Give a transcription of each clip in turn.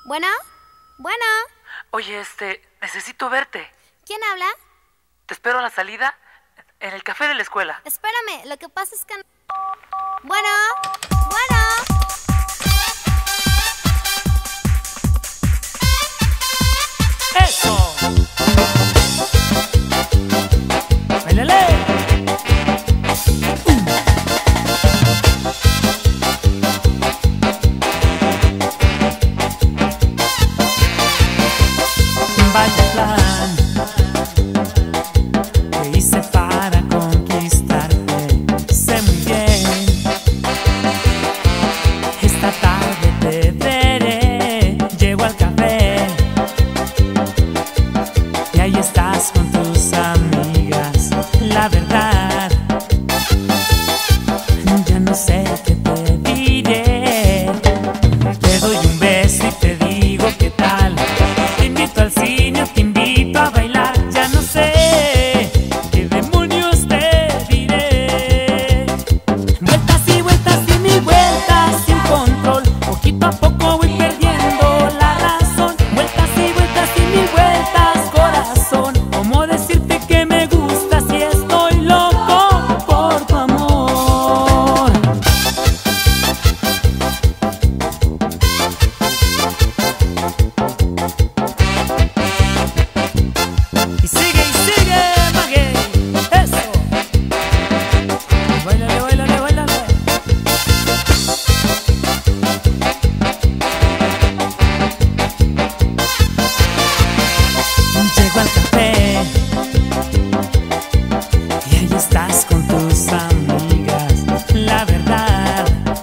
Bueno, bueno. Oye, necesito verte. ¿Quién habla? Te espero a la salida en el café de la escuela. Espérame, lo que pasa es que... Bueno, bueno. ¡Eso! ¡Bailale! Vaya plan que hice para conquistarte. Sé muy bien, esta tarde te veré. Llego al café y ahí estás con tus amigas. La verdad, ya no sé qué te diré. Te doy un beso y te digo qué tal. Te invito al cine, te invito a bailar. Ya no sé qué demonios te diré. Vueltas y vueltas y mil vueltas sin control. Poquito a poco voy perdiendo la razón. Vueltas y vueltas y mil vueltas, corazón. ¿Cómo decirte que me gusta si estoy loco por tu amor? Y sigue, maguey. Eso. Báilale, báilale, báilale. Llego al café y ahí estás con tus amigas. La verdad,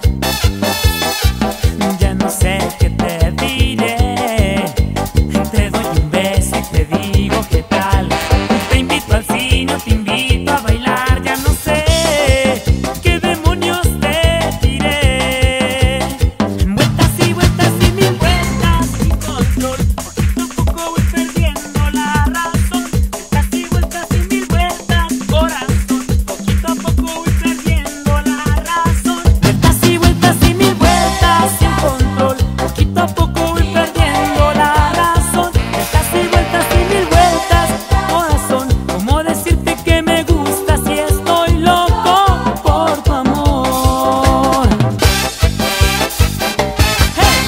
ya no sé qué te diré. Te doy un beso y te digo qué tal. Te invito al cine, te invito a bailar. Ya no sé qué demonios te diré. Vueltas y vueltas y mil vueltas sin control. Poquito a poco voy perdiendo la razón. Vueltas y vueltas y mil vueltas, corazón. Poquito a poco voy perdiendo la razón. Vueltas y vueltas y mil vueltas sin control. Poquito a poco voy perdiendo la razón. Vueltas y vueltas y mil vueltas, corazón. ¿Cómo decirte que me gusta si estoy loco por tu amor? ¡Hey!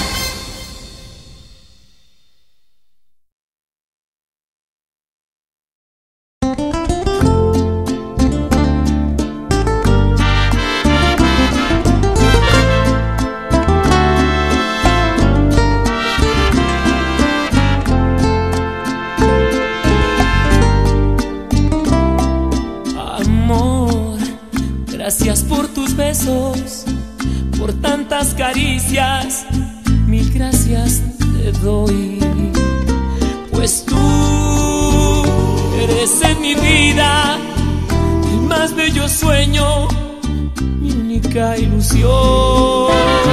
Amor, gracias por tus besos, por tantas caricias, mil gracias te doy. Pues tú eres en mi vida el más bello sueño, mi única ilusión.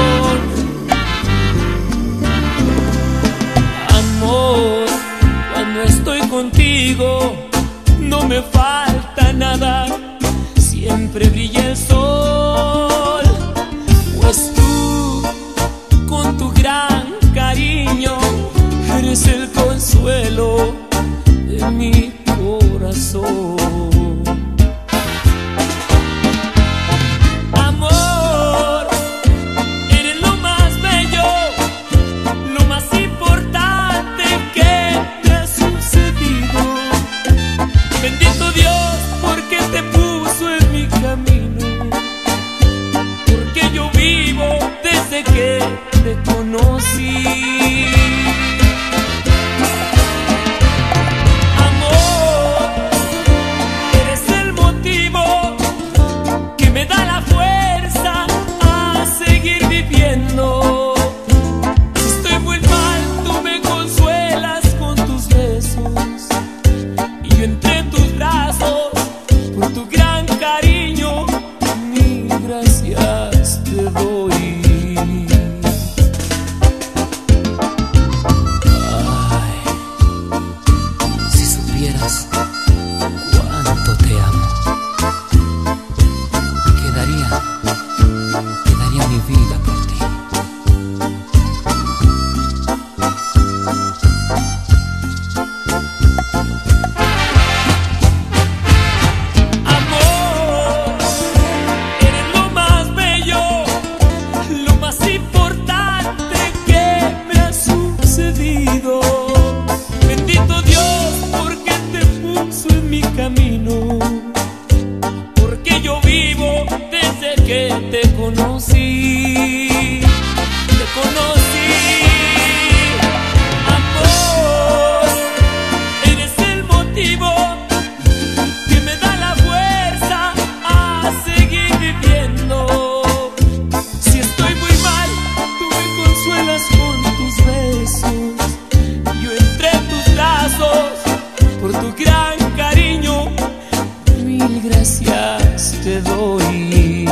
Amor, cuando estoy contigo no me falta nada, siempre brilla el sol. Pues tú, con tu gran cariño, eres el consuelo de mi corazón. Amor, eres lo más bello, lo más importante que me ha sucedido. Bendito Dios porque te puso en mi camino, porque yo vivo desde que te conocí. Amor, eres el motivo que me da la fuerza a seguir viviendo. Si estoy muy mal, tú me consuelas con tus besos, y yo entre tus brazos, por tu gran cariño, mil gracias te doy. gracias te doy.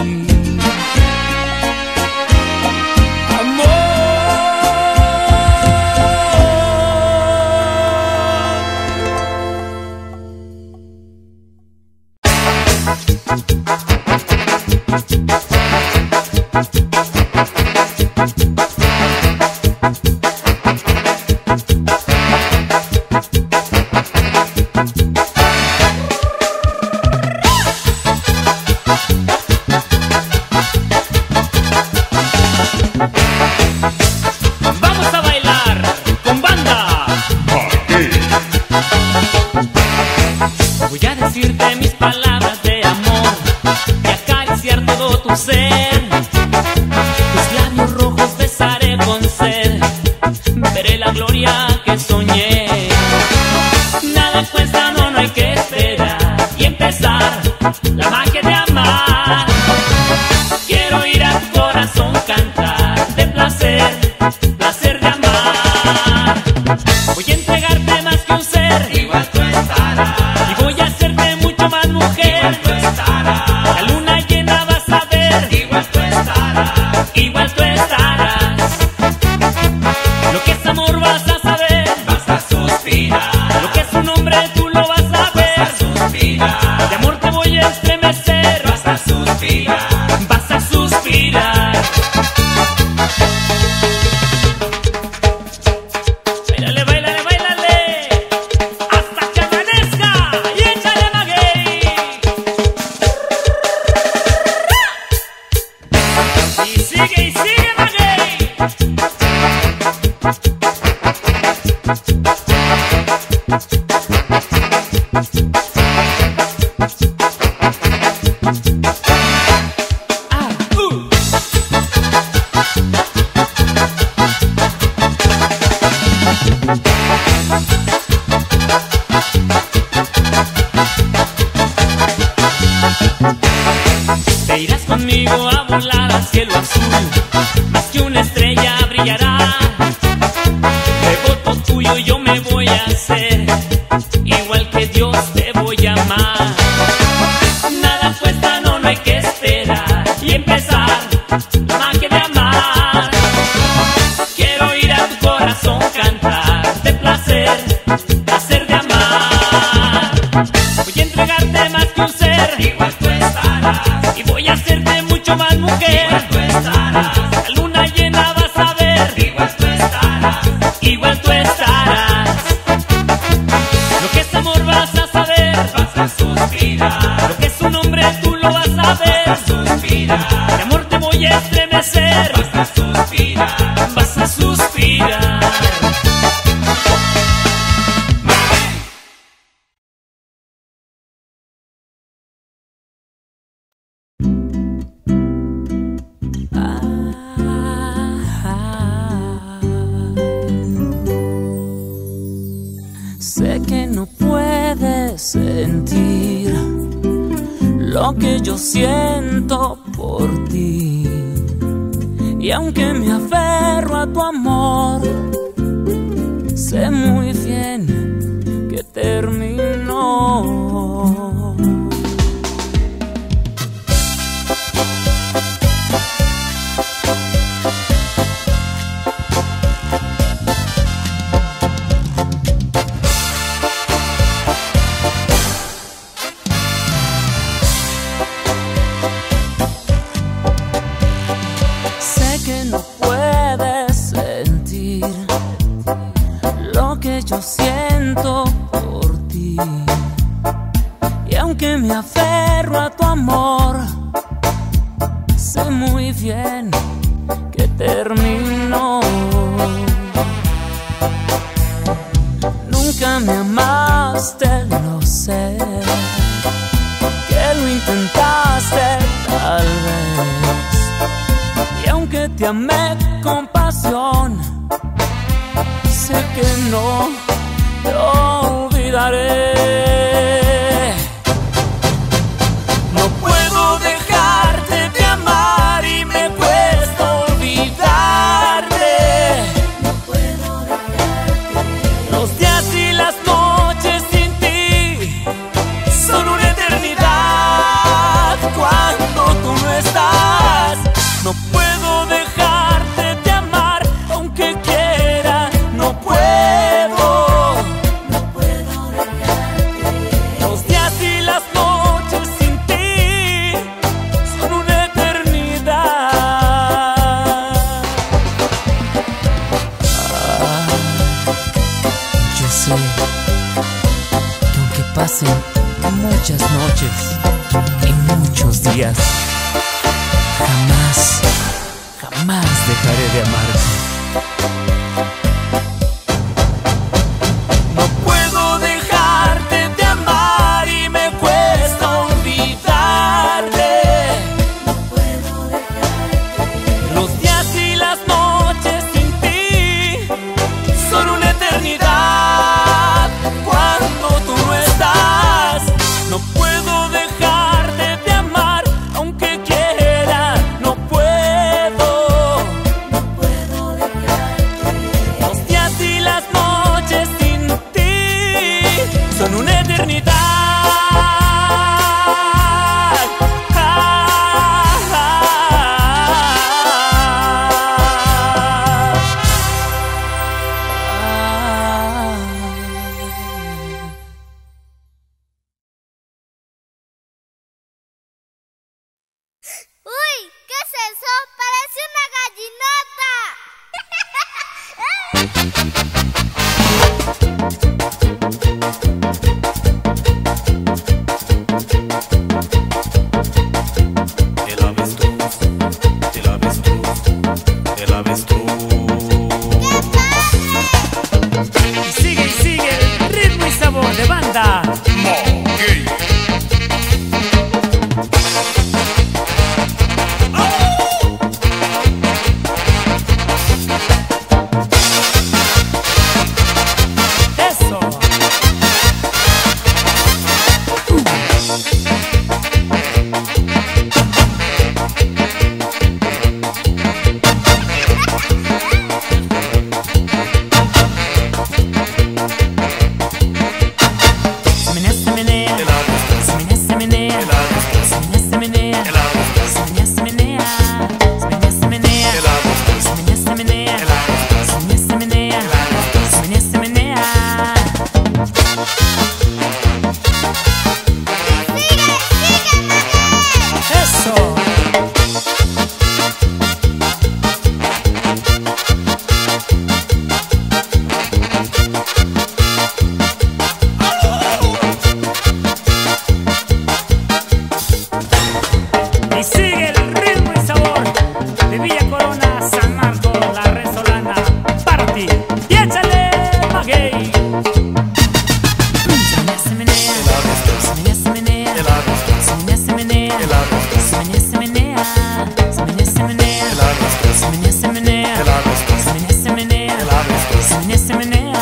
Vamos a bailar con banda. Voy a decirte mis palabras de amor y acariciar todo tu ser. Tus labios rojos besaré con sed, veré la gloria que soñé. Nada cuesta, no hay que esperar y empezar la magia de amar. Quiero ir a tu corazón cantar de placer, placer de amar. Voy a entregarte más que un ser, igual tú estarás. Y voy a hacerte mucho más mujer, igual tú estarás. La luna llena vas a ver, igual tú estarás. Igual tú estarás. Lo que es amor vas a saber, vas a suspirar. Lo que es un hombre tú lo vas a ver, vas a suspirar. De amor te voy a estremecer, vas a suspirar. Vas a suspirar. Báilale, báilale, báilale hasta que amanezca y échale maguey. Y sigue maguey. Te irás conmigo a volar al cielo azul, más que una estrella brillará. De voto tuyo yo me voy a hacer, igual que Dios te voy a amar. Nada cuesta, no hay que esperar y empezar la magia de amar. Quiero ir a tu corazón cantar de placer, placer de amar. Voy a entregarte más que un ser, igual tú estarás. Y voy a hacerte mucho más mujer, igual tú estarás. La luna llena vas a ver, igual tú estarás. Igual tú estarás. Lo que es amor vas a saber, vas a suspirar. Lo que es un hombre tú lo vas a ver, vas a suspirar. De amor te voy a estremecer, vas a suspirar. Vas a suspirar. Sé que no puedes sentir lo que yo siento por ti, y aunque me aferro a tu amor, sé muy bien que terminó. Yo siento por ti, y aunque me aferro a tu amor, sé muy bien que terminó. Nunca me amaste, lo sé, que lo intentaste tal vez, y aunque te amé con pasión, sé que no te olvidaré. No puedo dejarte de amar y me cuesta olvidarte. No puedo dejarte. Los días y las noches sin ti son una eternidad. y muchos días. Jamás, jamás dejaré de amarte. No puedo dejarte de amar y me cuesta olvidarte. No puedo dejarte. Los días y las noches sin ti son una eternidad cuando tú no estás. No puedo dejarte de amar aunque quiera, no puedo. No puedo dejarte. Los días y las noches sin ti son una eternidad. ¡Uy! ¿Qué es eso? ¡Parece una gallinota! El avestruz, el avestruz, el avestruz. Y sigue el ritmo y sabor de banda. Eso. Se menea, El avestruz, se menea, se menea, el avestruz, se menea, se menea, el avestruz, se menea, se menea, se menea, el avestruz, se menea, se menea, el avestruz, se menea, se menea, se menea, se menea. Eso. Y sigue el ritmo y sabor de Villa Corona, San Marcos, La Resolana, Party. Y échale, maguey. Se menea, el avestruz, se menea, se menea, el avestruz, se menea, se menea, el avestruz, se menea, se menea, se menea, se menea, el avestruz, se menea, se menea, el avestruz, se menea, se menea, el avestruz. se menea, se menea.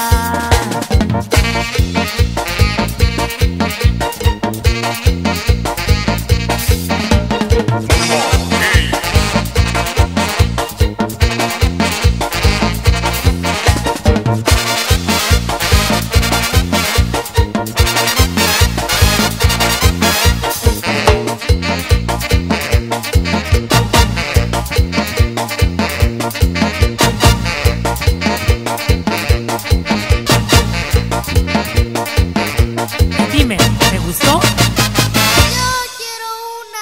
Dime, ¿te gustó? Yo quiero una.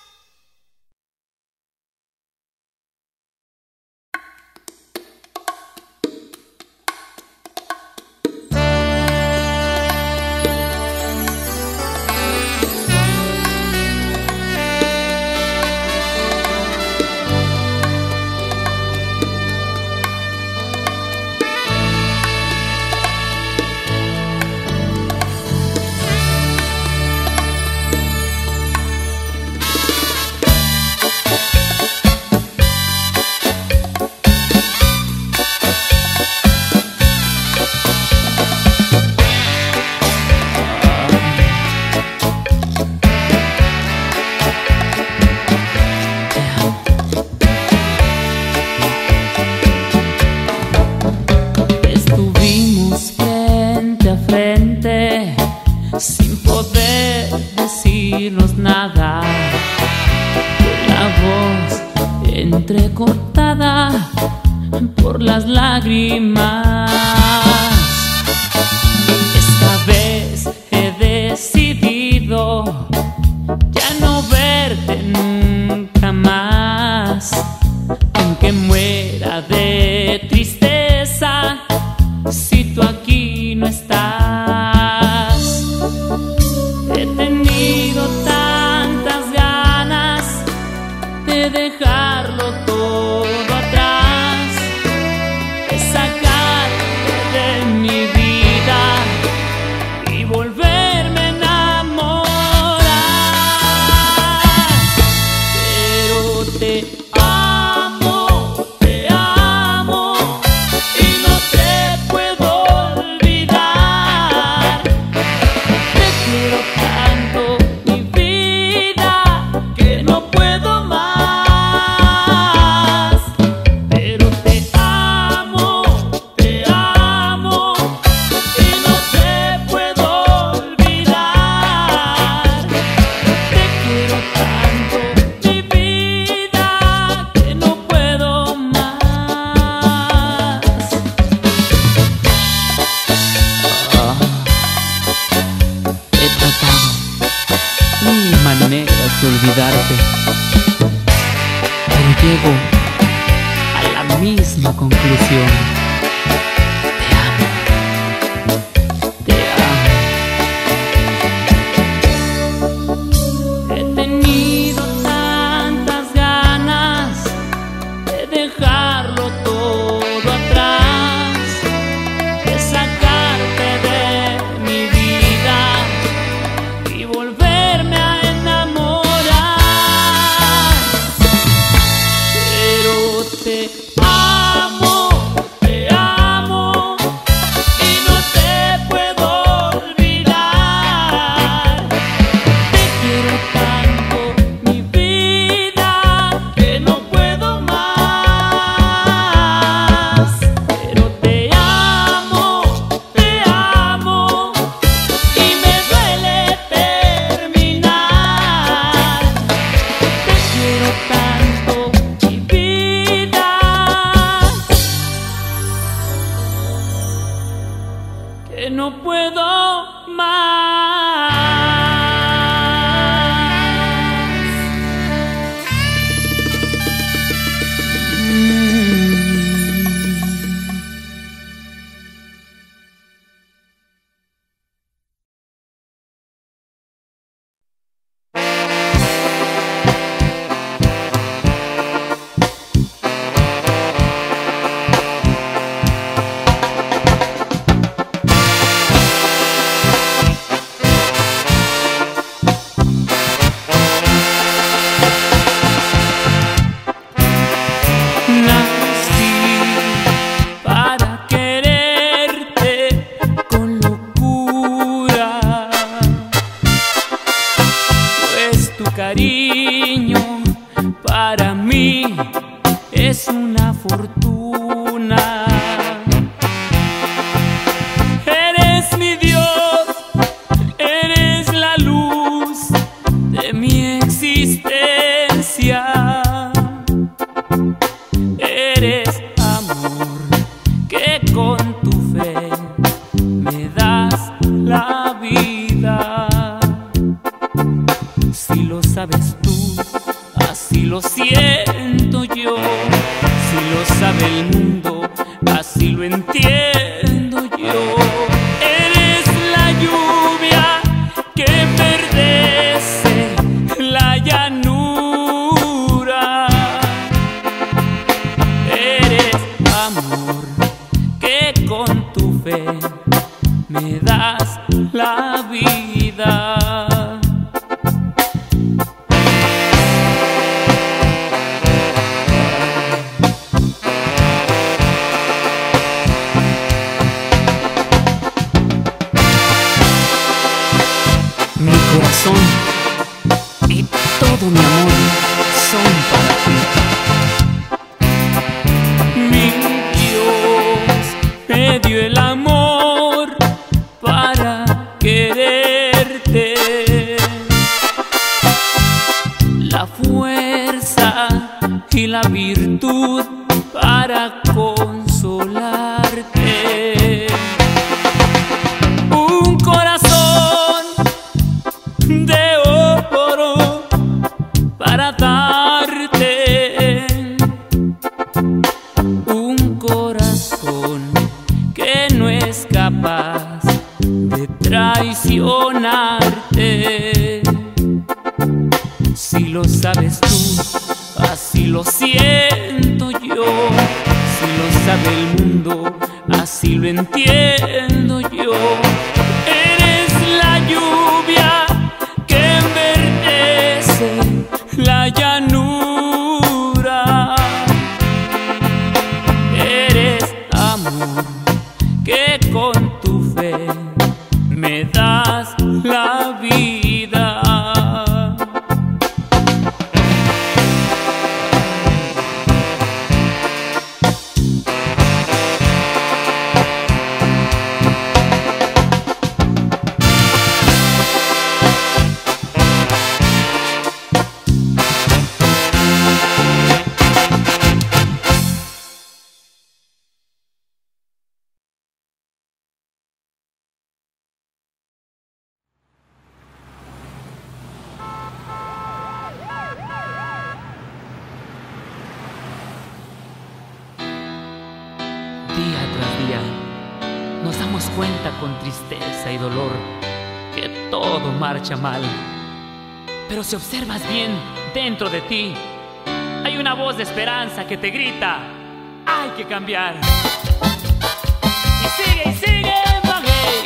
Estuvimos frente a frente sin poder decirnos nada, con la voz entrecortada por las lágrimas. Esta vez he decidido ya no verte nunca más, aunque muera de tristeza si tú aquí no estás. He tenido dejarlo todo atrás, de sacarte de mi vida y volverme a enamorar. Pero te amo y no te puedo olvidar. Te quiero tanto, mi vida, que no puedo más. Pero te amo y no te puedo olvidar. Te quiero tanto, mi vida, que no puedo más. He tratado mil maneras de olvidarte, pero llego a la misma conclusión. Te amo. He tenido tantas ganas de dejarlo todo atrás, de sacarte de mi vida y volverme a enamorar. Pero te amo y no te puedo olvidar. Te quiero tanto, mi vida, que no puedo más. Pero te amo y me duele terminar. Te quiero tanto, mi vida, que no puedo más. Nací para quererte con locura, pues tu cariño para mí es una fortuna. Eres mi Dios, eres la luz de mi existencia. Eres amor que con tu fe me das la vida. Si lo sabes tú, así lo siento yo. Si lo sabe el mundo, así lo entiendo yo. Eres la lluvia que verdece la llanura. Eres amor que con tu fe me das la vida. Mi corazón y todo mi amor son para ti. Mi Dios me dio el amor para quererte, la fuerza y la virtud para consolarte. Un corazón de oro para darte, un corazón que no es capaz de traicionarte. Si lo sabes tú, así así lo siento yo. Si lo sabe el mundo, así lo entiendo yo. Eres la lluvia que enverdece la llanura. Eres amor que con tu fe me das la vida. Día tras día nos damos cuenta con tristeza y dolor que todo marcha mal. Pero si observas bien dentro de ti, hay una voz de esperanza que te grita: hay que cambiar. Y sigue, Maguey.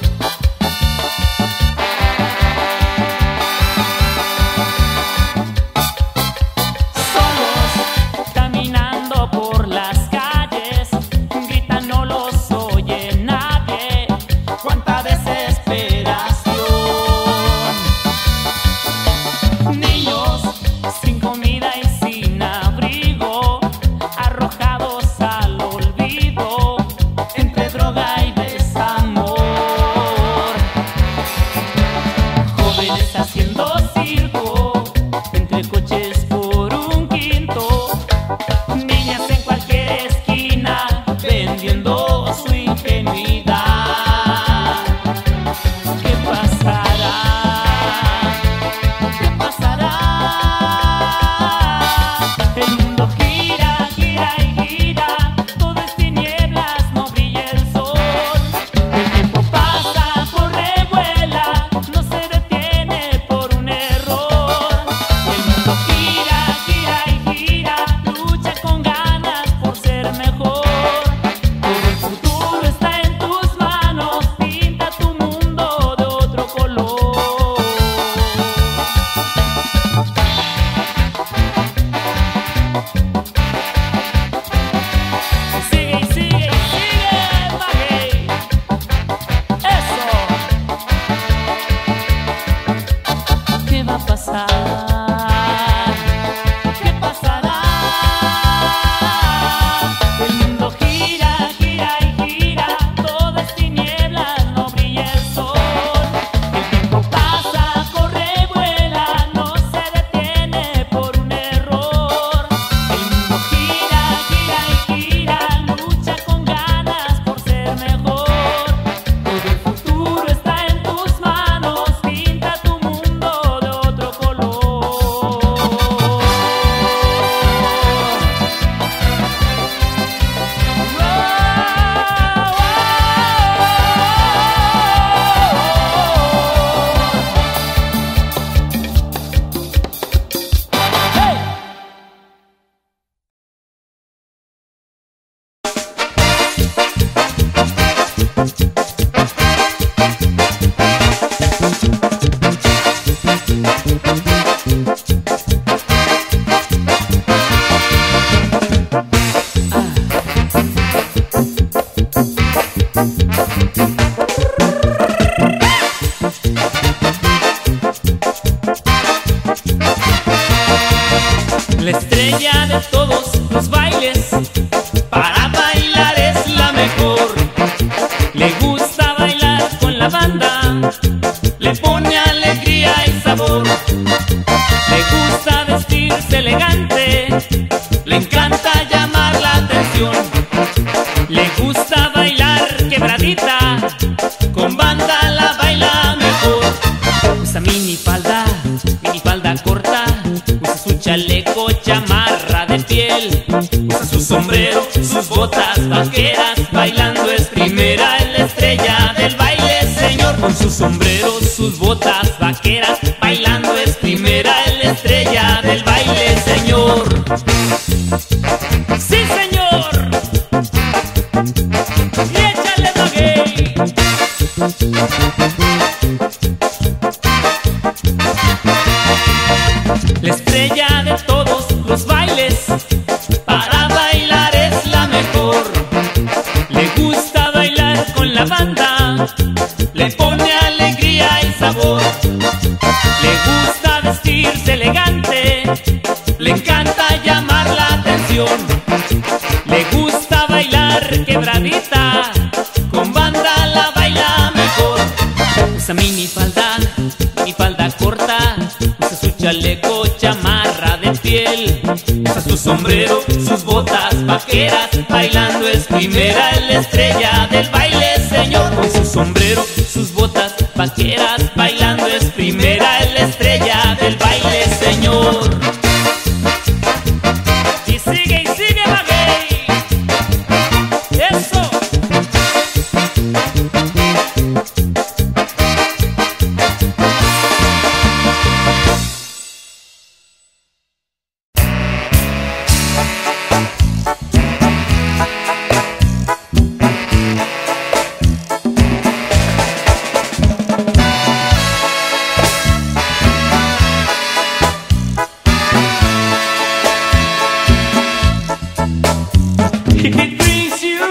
Solos, caminando por las calles, gritan, no los oye nadie. Cuánta desesperación. Niños sin comida y sin abrigo, arrojados al olvido, entre droga y desamor. Jóvenes haciendo circo, entre coches por un quinto, niñas en cualquier esquina, vendiendo su ingenuidad. ¿Qué pasará? ¿Qué pasará? El mundo gira, gira y gira, todo es tinieblas, no brilla el sol. El tiempo pasa, corre, vuela, no se detiene por un error. El mundo gira, gira y gira, lucha con ganas por ser mejor. Todo el futuro está en tus manos, pinta tu mundo de otro color. Sigue, Maguey. Eso. ¿Qué va a pasar? ¿Qué pasará? El mundo gira, gira y gira, todo es tinieblas, no brilla el sol. El tiempo pasa, corre, vuela, no se detiene por un error. El mundo gira, gira y gira, lucha con ganas por ser mejor. Todo el futuro está en tus manos, pinta tu mundo de otro color. ¡Hey! La estrella de todos los bailes, para bailar es la mejor. Le gusta bailar con la banda, le pone alegría y sabor. Le gusta vestirse elegante, le encanta llamar la atención. Le gusta bailar quebradita, con banda la baila mejor. Usa minifalda corta, usa su chaleco, chamarra de piel, usa su sombrero, sus botas vaqueras, bailando es primera, es la estrella del baile, señor. Con su sombrero, sus botas vaqueras, bailando es primera, es la estrella del baile, señor. ¡Sí, señor! ¡Y échale, maguey! La estrella de todos los bailes, para bailar es la mejor. Le gusta bailar con la banda, le pone alegría y sabor. Le gusta vestirse elegante, le encanta llamar la atención. Le gusta bailar quebradita, con banda la baila mejor. Usa minifalda corta, usa su chaleco, chamarra de piel, usa su sombrero, sus botas vaqueras. Bailando es primera, es la estrella del baile, señor. Con su sombrero, sus botas vaqueras, bailando es primera, es la estrella del baile, señor. Y sigue, maguey. Eso. If it brings you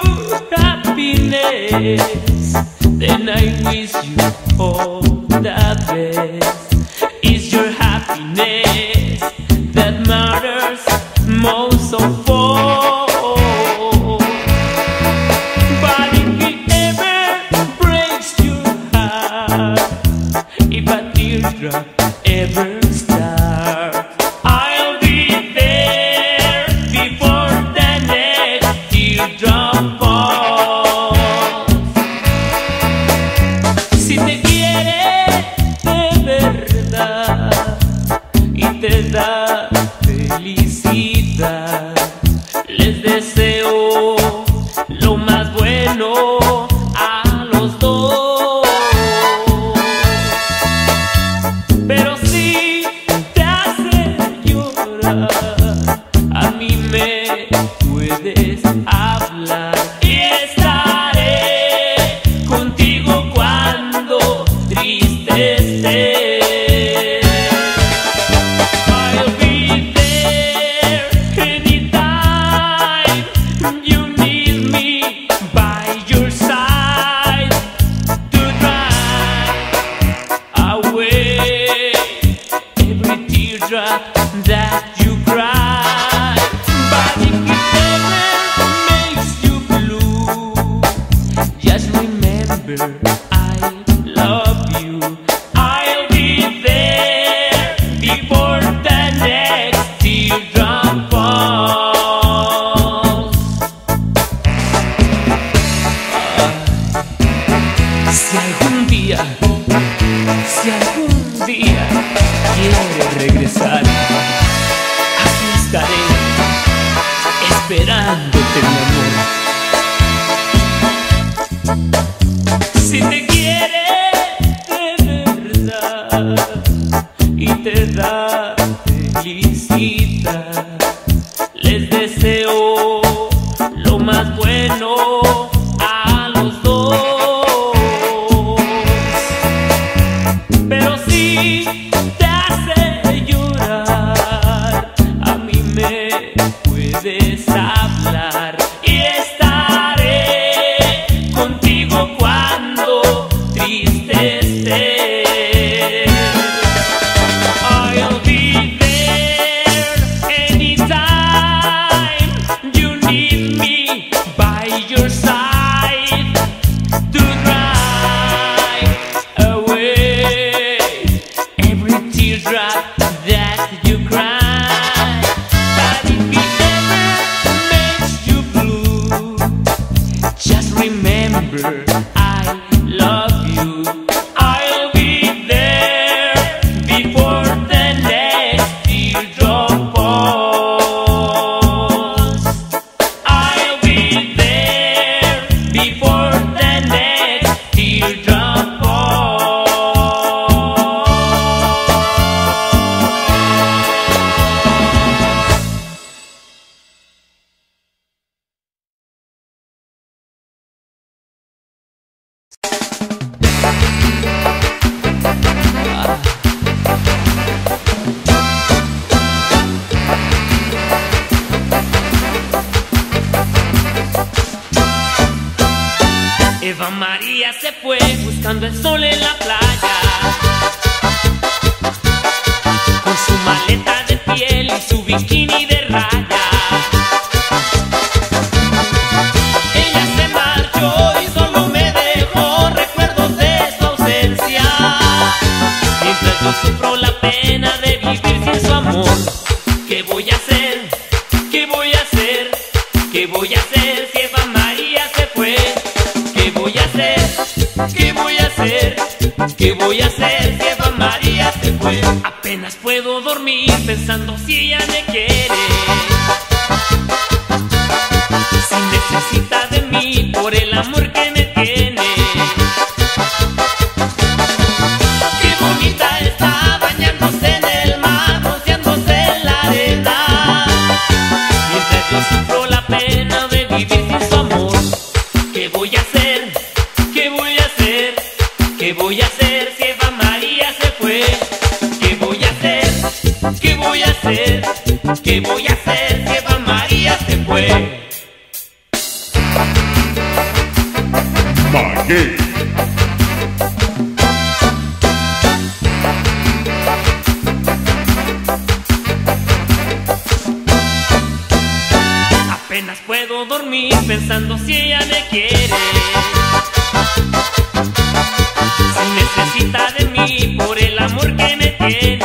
happiness, then I wish you all the best. It's your happiness that matters most of all. But if it ever breaks your heart, if a teardrop ever starts, I'll be there before the next teardrop falls. Si te quiere de verdad y te da felicidad, les deseo lo más bueno a los dos. Pero si te hace llorar, a mí me puedes hablar y estaré contigo cuando triste estés. I'll be there anytime you need me by your side to drive away every teardrop that you cry. But if it ever makes you blue, just remember I love you. I'll be there before the next teardrop falls. Si algún día quieres regresar, aquí estaré esperándote, mi amor. Si te quiere de verdad y te da felicidad, les deseo lo más bueno a los dos. Pero si te hace llorar, a mí me puedes hablar y estaré contigo cuando triste estés. I'll be there anytime Eva María se fue buscando el sol en la playa, con su maleta de piel y su bikini de raya. Ella se marchó y solo me dejó recuerdos de su ausencia, mientras yo sufro la pena de vivir sin su amor. ¿Qué voy a hacer? ¿Qué voy a hacer? ¿Qué voy a hacer si Eva María se fue? ¿Qué voy a hacer? ¿Qué voy a hacer? ¿Qué voy a hacer si Eva María se fue? Apenas puedo dormir pensando si ella me quiere, si necesita de mí por el amor que me tiene. Qué bonita está bañándose en el mar, rociándose en la arena, mientras yo sufro la pena de vivir sin su amor. ¿Qué voy a hacer? ¿Qué voy a hacer? ¿Qué voy a hacer si Eva María se fue? ¿Qué voy a hacer? ¿Qué voy a hacer? ¿Qué voy a hacer si Eva María se fue? Maguey. Apenas puedo dormir pensando si ella me quiere, si necesita de mí por el amor que me tiene.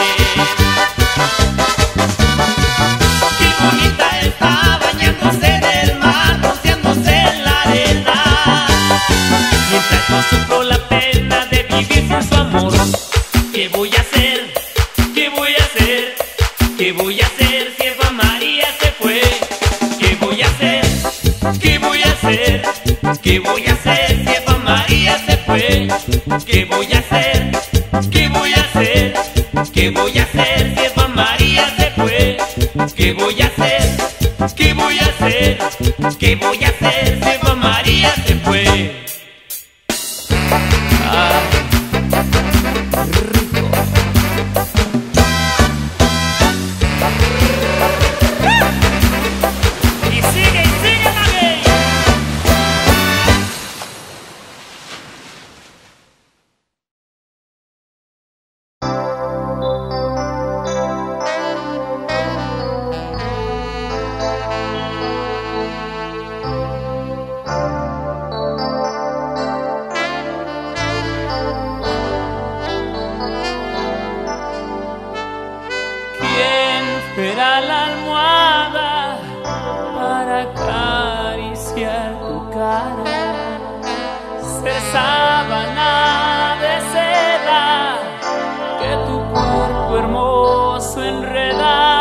Qué bonita está bañándose en el mar, rociándose en la arena, mientras yo sufro la pena de vivir sin su amor. ¿Qué voy a hacer? ¿Qué voy a hacer? ¿Qué voy a hacer si Eva María se fue? ¿Qué voy a hacer? ¿Qué voy a hacer? ¿Qué voy a hacer si Eva María se fue? ¿Qué voy a hacer? ¿Qué voy a hacer? ¿Qué voy a hacer si Eva María se fue? ¿Qué voy a hacer? ¿Qué voy a hacer? ¿Qué voy a hacer si Eva María se fue? Y sigue, Maguey. Era la almohada para acariciar tu cara, ser sábana de seda que tu cuerpo hermoso enreda.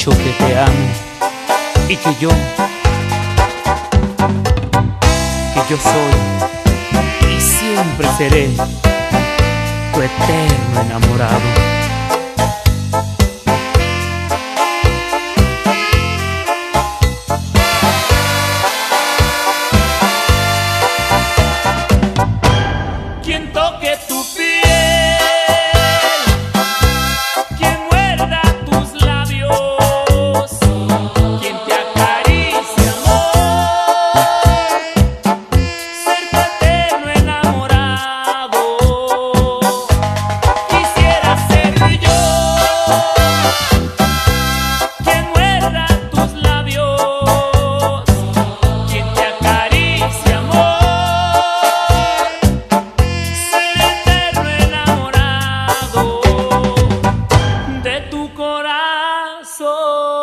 dicho que te amo y que yo soy y siempre seré tu eterno enamorado. Quien toque tu piel, quien muerda tus labios, quien te acaricie, amor, ser tu eterno enamorado. Quisiera ser yo, quien muerda tus labios, quien te acaricie, amor, de tu corazón.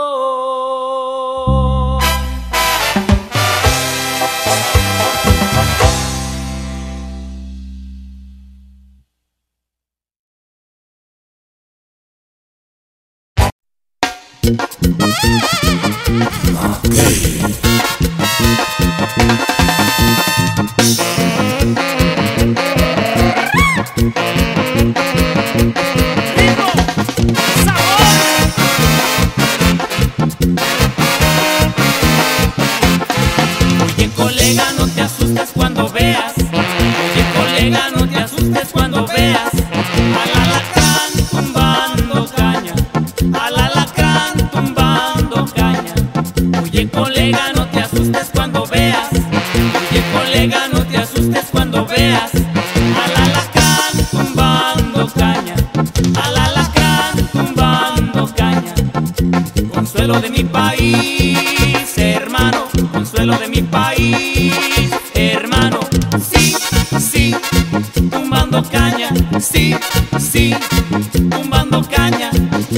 Oye, colega, no te asustes cuando veas. Oye, colega, no te asustes cuando veas al alacrán tumbando caña, al alacrán tumbando caña. Oye, colega, no te asustes cuando veas. Oye, colega, no te asustes cuando veas al alacrán tumbando caña, al alacrán tumbando caña. Consuelo de mi país, hermano, consuelo de mi país, hermano. Sí, sí, tumbando caña, sí, sí, tumbando caña.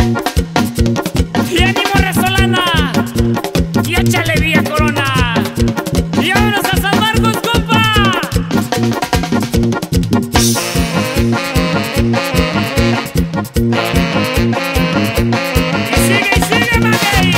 Y ánimo, Resolana, y échale vía Corona, y vámonos a San Marcos, compa. Y sigue, Maguey.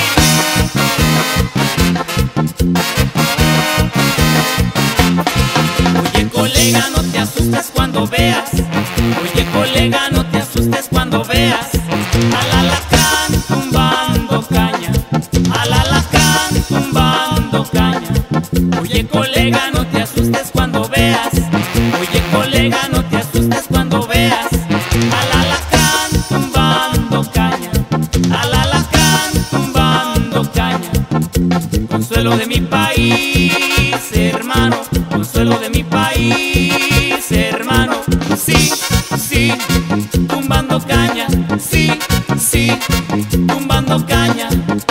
Oye, colega, no te asustes cuando veas. Oye, colega, no te asustes cuando veas al alacrán tumbando caña, al alacrán tumbando caña. Oye, colega, no te asustes cuando veas. Oye, colega, no te asustes cuando veas al alacrán tumbando caña, al alacrán tumbando caña. Consuelo de mi país, hermano, consuelo de mi país, hermano. Sí, sí, tumbando caña, sí, sí, tumbando caña.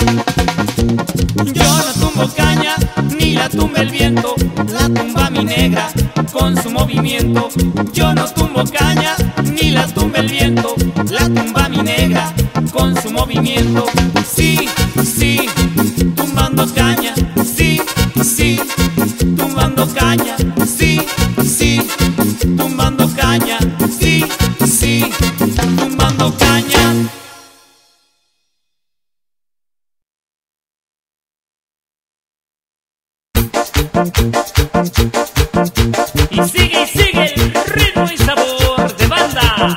Yo no tumbo caña, ni la tumba el viento, la tumba mi negra con su movimiento. Yo no tumbo caña, ni la tumba el viento, la tumba mi negra con su movimiento. Sí, sí, tumbando caña, sí, sí, tumbando caña, sí, sí, tumbando caña, sí, sí, tumbando caña. Y sigue el ritmo y sabor de banda.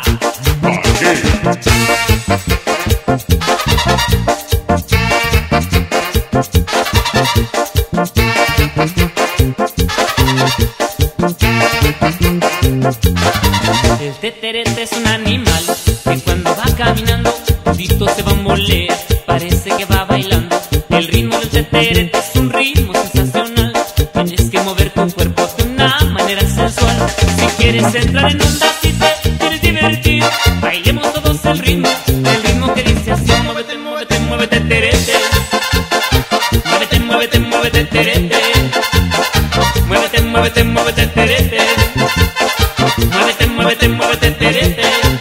El teterete es un animal que cuando va caminando todito se bambolea, parece que va bailando. El ritmo del teterete es un ritmo sensacional, tienes que mover tu cuerpo de una manera sensual. Si quieres entrar en onda, si te quieres divertir, bailemos todos el ritmo que dice así: muévete, muévete, muévete, terete. Muévete, muévete, muévete, terete. Muévete, muévete, muévete, terete. Muévete, muévete, muévete, terete.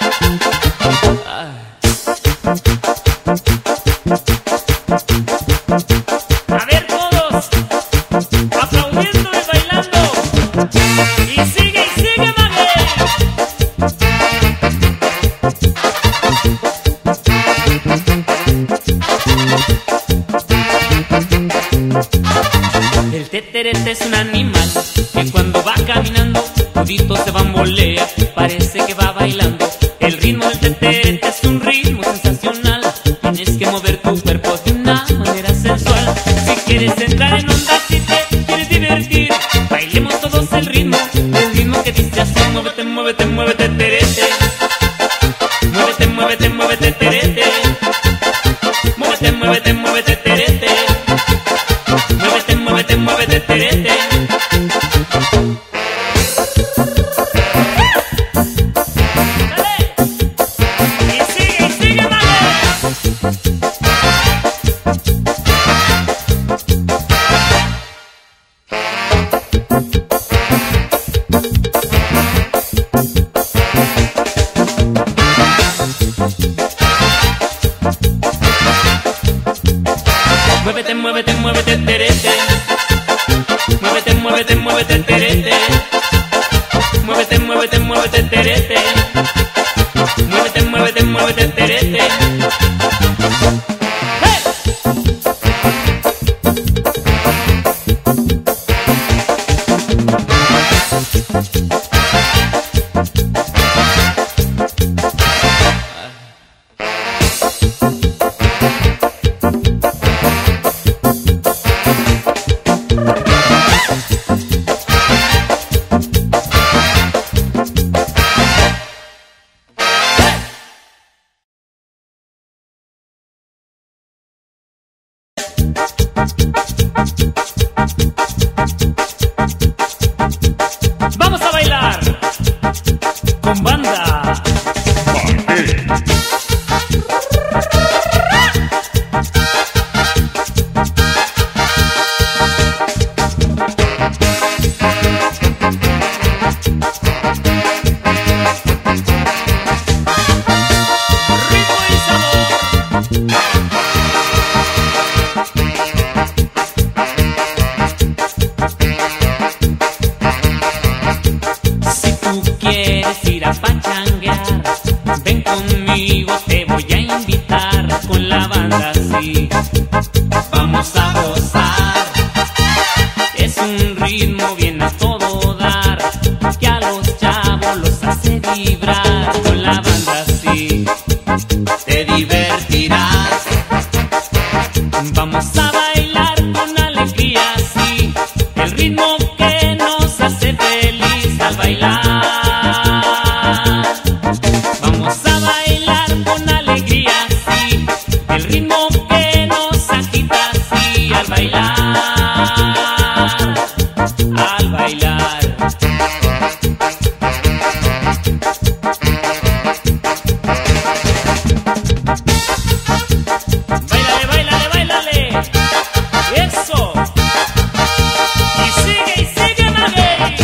A ver todos, aplaudiendo y bailando. Y sigue, Maguey. teterete es un animal que cuando va caminando todito se bambolea, parece que va bailando. El ritmo del teterete es un ritmo sensacional, tienes que mover tu cuerpo de una manera sensual. Si quieres entrar en onda, si te quieres divertir, bailemos todos el ritmo que dice así: muévete, muévete, muévete, terete. Muévete, muévete, muévete, terete. Muévete, muévete, muévete, terete. Muévete, muévete, muévete, terete. Muévete, muévete, muévete, terete. Muévete, muévete, muévete, terete. Muévete, muévete, muévete, terete. Muévete, muévete, muévete, terete. Vamos a bailar con banda. Ritmo y sabor. Si tú quieres ir a pachanguear, ven conmigo, te voy a invitar. Con la banda así vamos a gozar. Es un ritmo bien a todo dar, que a los chavos los hace vibrar. Con la banda así te divertirás. Vamos a bailar con alegría, sí, el ritmo que nos hace feliz al bailar. Vamos a bailar con alegría, sí, el ritmo que nos agita, sí, al bailar, al bailar. Báilale, báilale, báilale. Eso. Y sigue, maguey.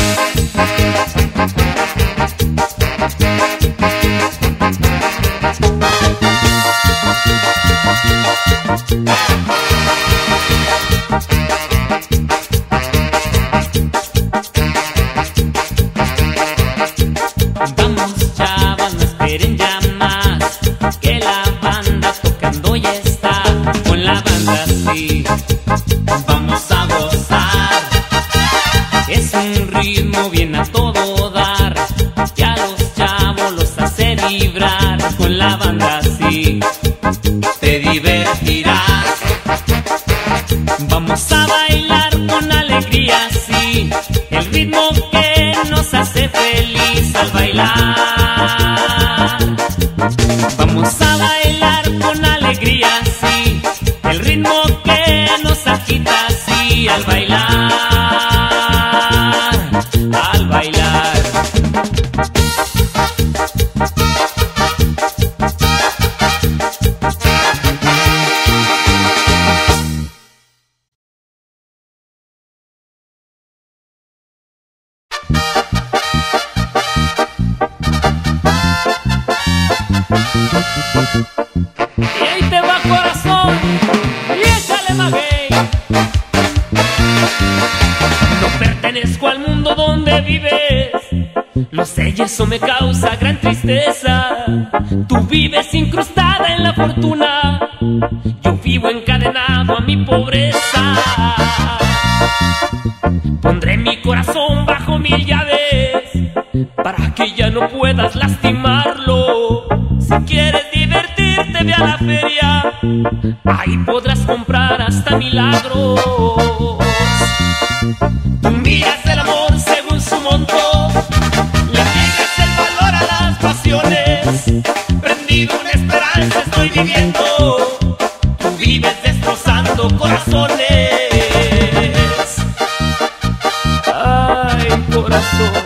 Vamos, chavas, no esperen ya más, que la banda tocando ya está. Con la banda sí vamos a gozar. Es un ritmo bien a todo dar, que a los chavos los hace vibrar. Con la banda sí te divertirás. Vamos a bailar con alegría, sí, el ritmo que nos hace feliz al bailar. Vamos a bailar con alegría, sí, el ritmo que nos agita, sí, al bailar, al bailar. Y ahí te va, corazón, y échale maguey. No pertenezco al mundo donde vives, lo sé y eso me causa gran tristeza. Tú vives incrustada en la fortuna, yo vivo encadenado a mi pobreza. lastimarlo. Si quieres divertirte, ve a la feria, ahí podrás comprar hasta milagros. Tú miras el amor según su monto, le niegas el valor a las pasiones. Prendido en esperanza estoy viviendo, tú vives destrozando corazones. Ay, corazón.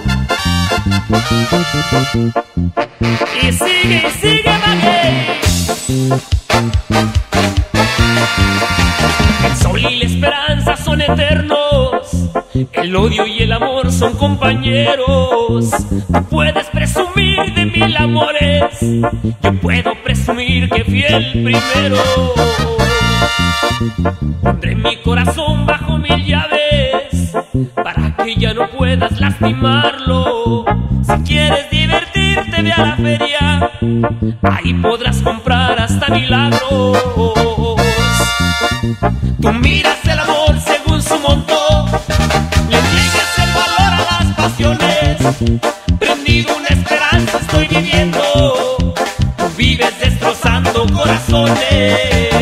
Y sigue, maguey. El sol y la esperanza son eternos, el odio y el amor son compañeros. Tú puedes presumir de 1000 amores, yo puedo presumir que fui el primero. Pondré mi corazón bajo 1000 llaves para que ya no puedas lastimarlo. Si quieres divertirte, ve a la feria, ahí podrás comprar hasta milagros. Tú miras el amor según su monto, le niegas el valor a las pasiones. Prendido una esperanza estoy viviendo, tú vives destrozando corazones.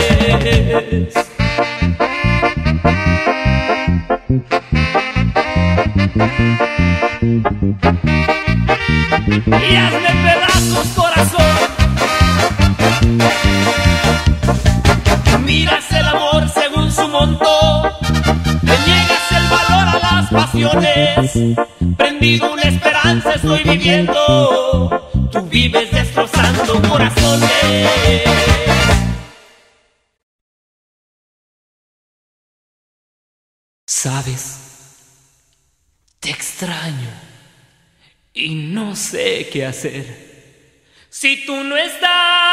Y hazme pedazos, corazón. Tú miras el amor según su monto, le niegas el valor a las pasiones. Prendido una esperanza estoy viviendo, tú vives destrozando corazones. Sabes, te extraño y no sé qué hacer si tú no estás.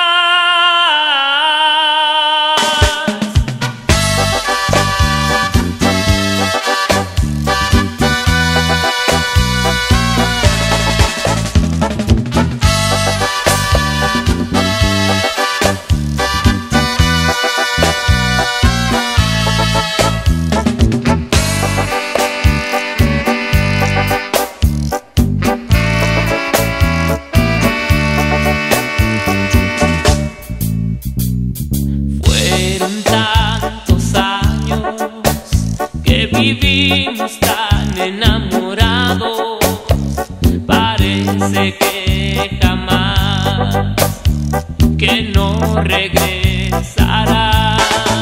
Vivimos tan enamorados, parece que jamás, que no regresará.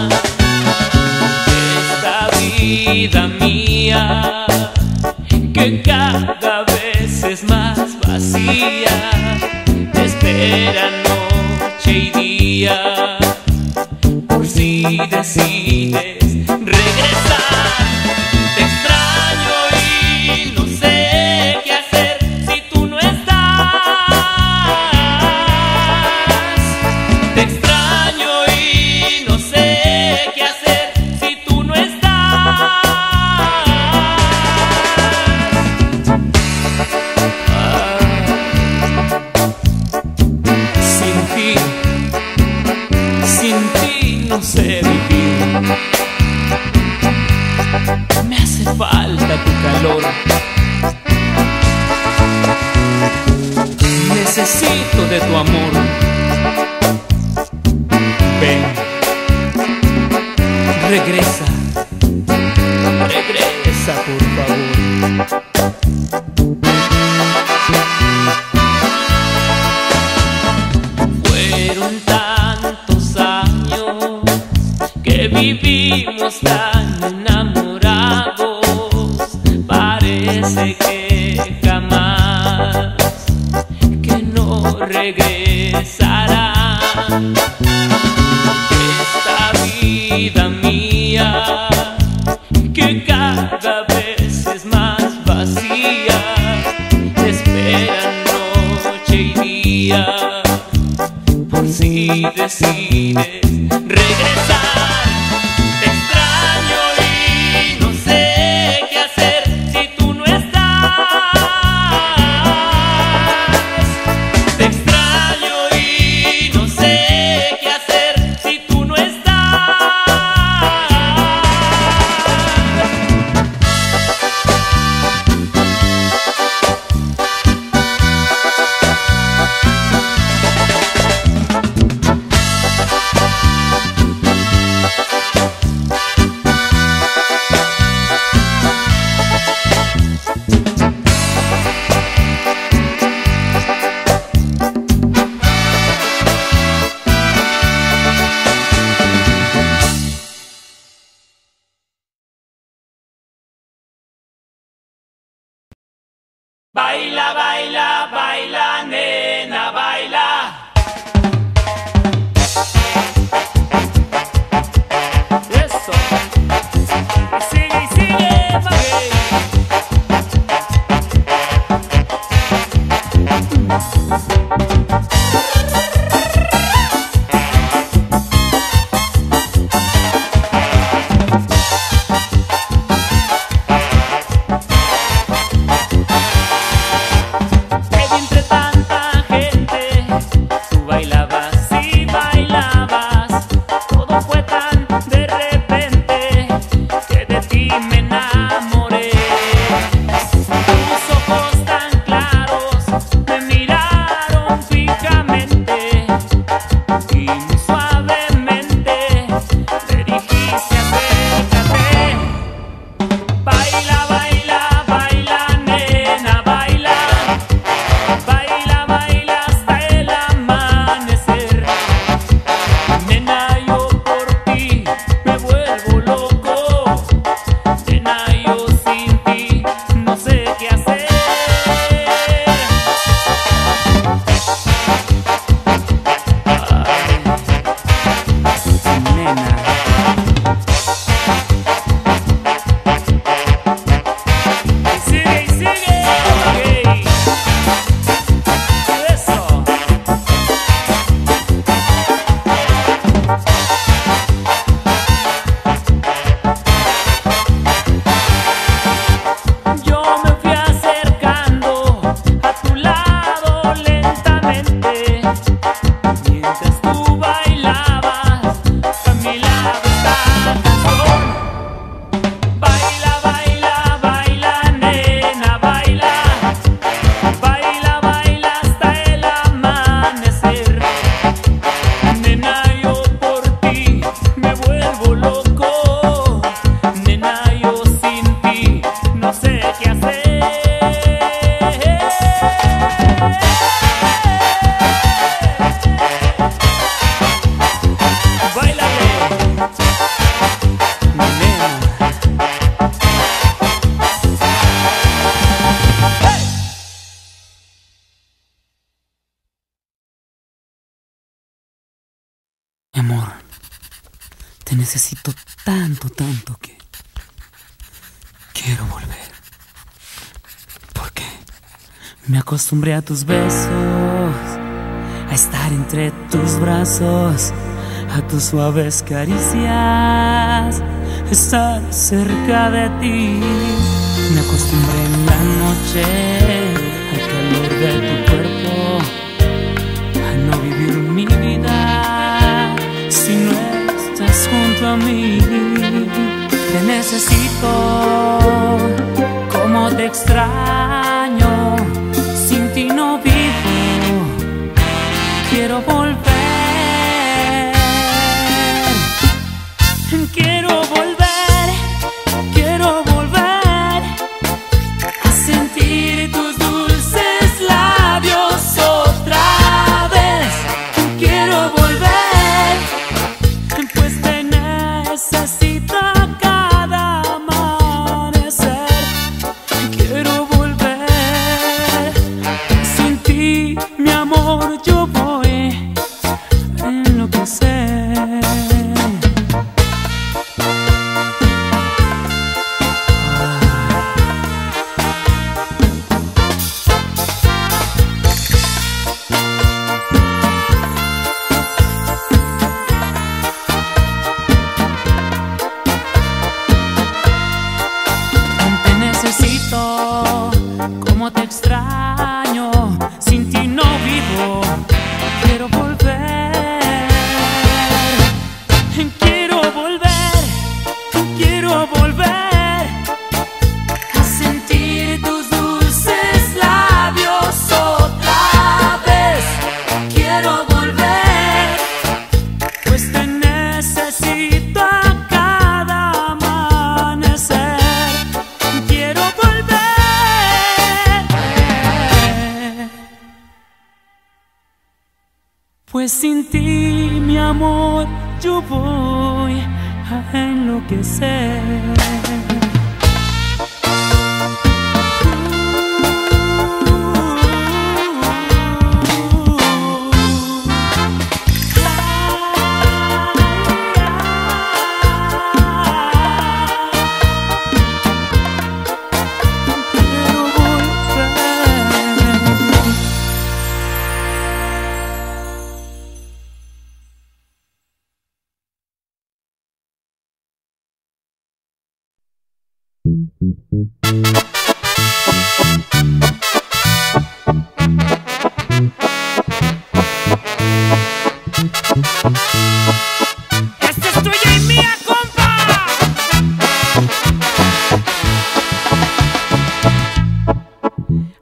Esta vida mía, que cada vez es más vacía, te espera noche y día, por si decides regresar. Te extraño y no sé qué hacer si tú no estás. Te extraño y no sé qué hacer si tú no estás. Sin ti no sé vivir. Me hace falta tu calor, necesito de tu amor. Ven, regresa, regresa por favor. Fueron tantos años que vivimos tan enamorados, parece que jamás, que no regresará. Esta vida mía, que cada vez es más vacía, te espera noche y día, por si decides regresar. Te extraño y no sé qué hacer si tú no estás. Te extraño y no sé qué hacer si tú no estás. Baila, baila, baila, nena, baila. Eso. Y sigue, pague. Entre tanta gente, tú bailabas y bailabas. Todo fue tan de repente que de ti me enamoré. Tus ojos tan claros me miraron fijamente y muy suavemente le dijiste acércate. Baila, baila, baila, nena, baila. Baila, baila hasta el amanecer. Nena, yo por ti me vuelvo loco. Nena, yo sin ti no sé qué hacer. Ay, nena. Y sigue, ok. Eso. Yo me fui acercando a tu lado lentamente. Mientras tú bailabas, a mi lado esta canción. Baila, baila, baila, nena, baila. Baila, baila hasta el amanecer. Nena, yo por ti me vuelvo loco. Nena, yo sin ti no sé qué hacer. Báilale, nena. Mi amor, te necesito tanto, tanto que quiero volver. Porque me acostumbré a tus besos, a estar entre tus brazos, a tus suaves caricias, estar cerca de ti. Me acostumbré en la noche al calor de tu cuerpo, a no vivir mi vida si no estás junto a mí. Te necesito, como te extraño, sin ti no vivo, quiero volver. Quiero volver, quiero volver a sentir tus dulces labios otra vez. Quiero volver, pues te necesito cada amanecer. Quiero volver, sin ti, mi amor, yo voy a enloquecer. Te necesito, como te extraño, sin ti no vivo, quiero volver. Quiero volver, quiero volver a sentir tus dulces labios otra vez. Quiero volver, pues te necesito a cada amanecer. Quiero volver, pues sin ti, mi amor, yo voy a enloquecer.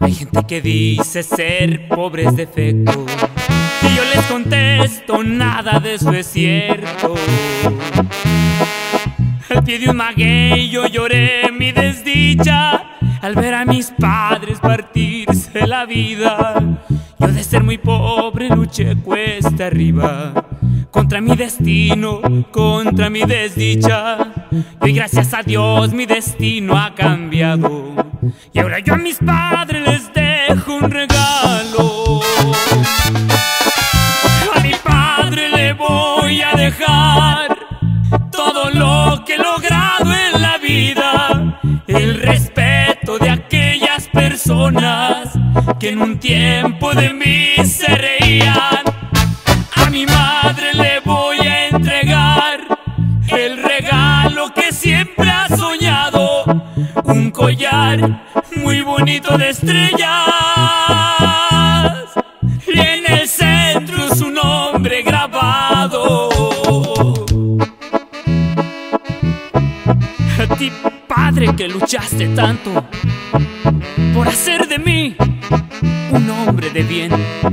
Hay gente que dice ser pobre es defecto, y yo les contesto, nada de eso es cierto. Al pie de un maguey yo lloré mi desdicha al ver a mis padres partirse la vida. Yo de ser muy pobre luché cuesta arriba contra mi destino, contra mi desdicha. Y gracias a Dios mi destino ha cambiado, y ahora yo a mis padres les dejo un regalo. A mi padre le voy a dejar todo lo que he logrado en la vida, el respeto de aquellas personas que en un tiempo de mí se reían. A mi madre le voy a entregar el regalo que siempre ha soñado, un collar muy bonito de estrellas, y en el centro su nombre grabado. A ti, padre, que luchaste tanto por hacer de mí un hombre de bien.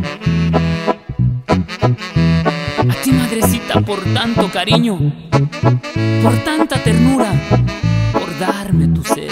A ti, madrecita, por tanto cariño, por tanta ternura, por darme tu ser.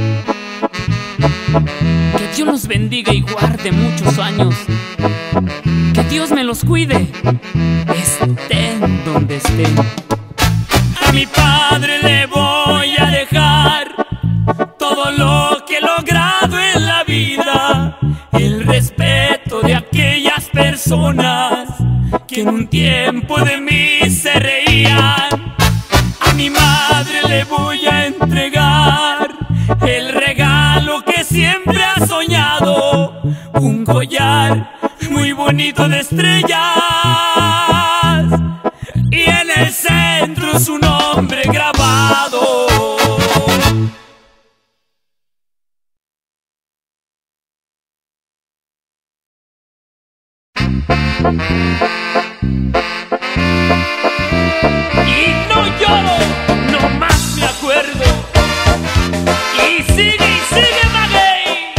Que Dios los bendiga y guarde muchos años. Que Dios me los cuide, estén donde estén. A mi padre le voy a dejar todo lo que he logrado en la vida, el respeto de aquellas personas que en un tiempo de mí se reían. A mi madre le voy a entregar el regalo que siempre ha soñado, un collar muy bonito de estrellas, y en el centro su nombre grabado. Y no lloro, nomás me acuerdo. Y sigue Maguey.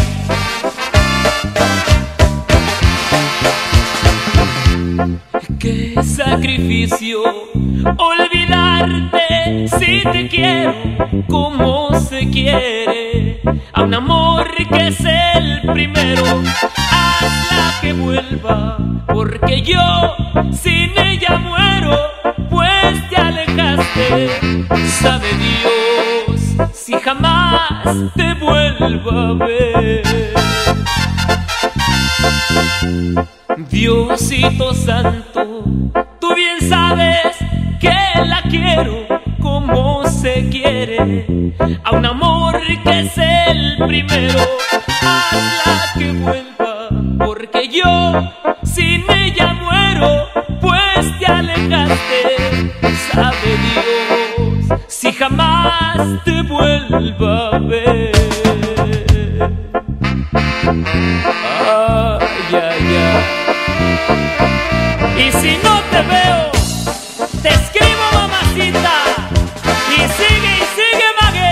Qué sacrificio olvidarte si te quiero como se quiere a un amor que es el primero. Hazla que vuelva, porque yo sin ella muero, pues te alejaste. Sabe Dios si jamás te vuelva a ver. Diosito santo, tú bien sabes que la quiero como se quiere a un amor que es el primero. Hazla que vuelva, porque yo sin ella muero, pues te alejaste. Sabe Dios si jamás te vuelva a ver. Ay, ay, ay. Y si no te veo, te escribo, mamacita. Y sigue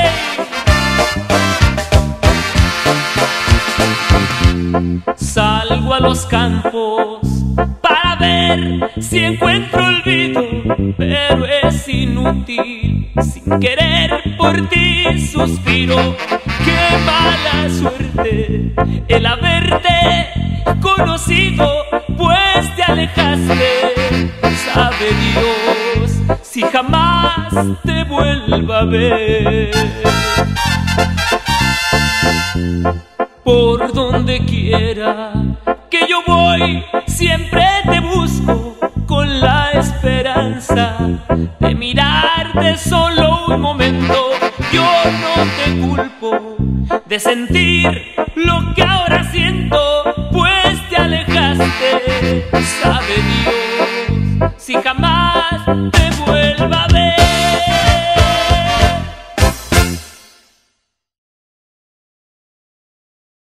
Maguey. Salgo a los campos para ver si encuentro olvido, pero es inútil, sin querer por ti suspiro. Qué mala suerte el haberte conocido, pues te alejaste. Sabe Dios si jamás te vuelva a ver. Por donde quiera que yo voy, siempre te busco con la esperanza de mirarte solo un momento. Yo no te culpo de sentir